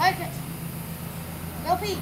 Marcus. Go pee.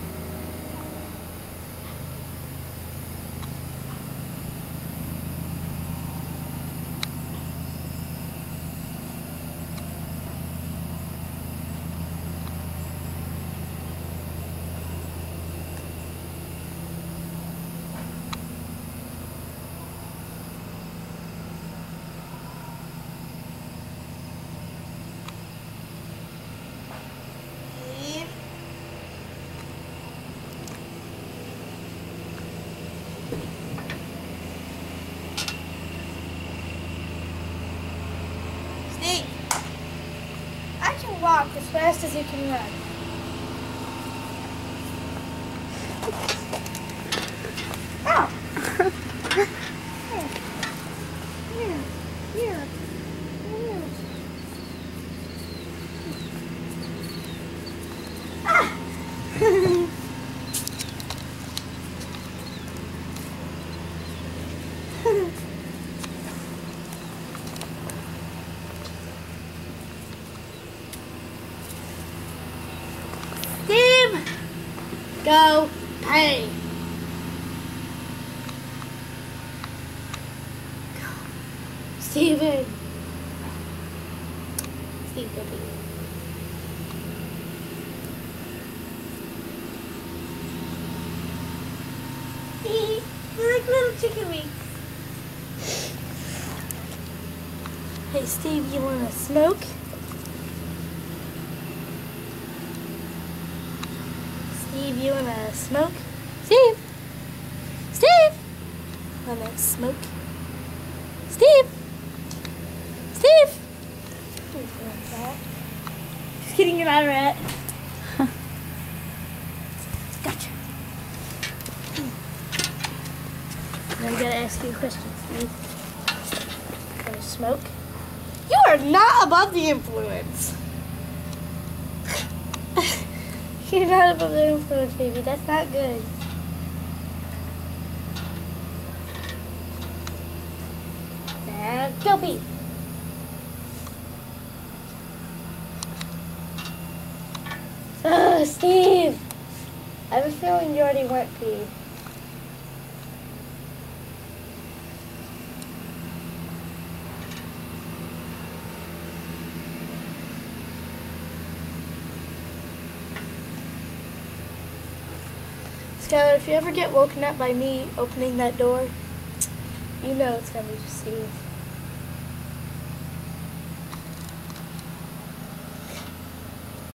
Steve, I can walk as fast as you can run. Ow! Here. Ah! Steve, go pay. Steven. Steve, go pay. We're like little chicken wings. Hey Steve, you wanna smoke? Steve, you wanna smoke? Steve! Steve! Wanna smoke? Steve! Steve! Just kidding, you're not a rat. Gotcha. Now I gotta ask you a question, Steve. Wanna smoke? You are not above the influence. You're not above the influence, baby. That's not good. Now, go pee. Oh, Steve. I have a feeling you already went pee. Skylar, if you ever get woken up by me opening that door, you know it's gonna be Steve.